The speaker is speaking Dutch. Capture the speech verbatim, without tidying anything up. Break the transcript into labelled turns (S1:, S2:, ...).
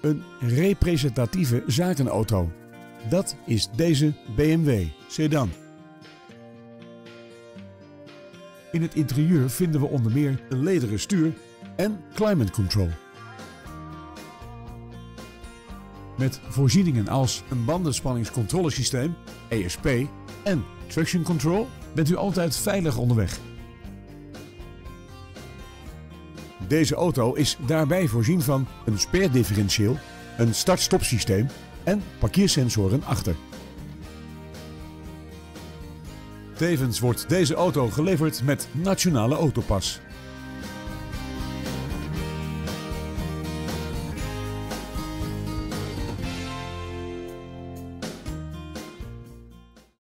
S1: Een representatieve zakenauto. Dat is deze B M W Sedan. In het interieur vinden we onder meer een lederen stuur en climate control. Met voorzieningen als een bandenspanningscontrolesysteem, E S P en traction control bent u altijd veilig onderweg. Deze auto is daarbij voorzien van een speerdifferentieel, een start-stop systeem en parkeersensoren achter. Tevens wordt deze auto geleverd met Nationale Autopas.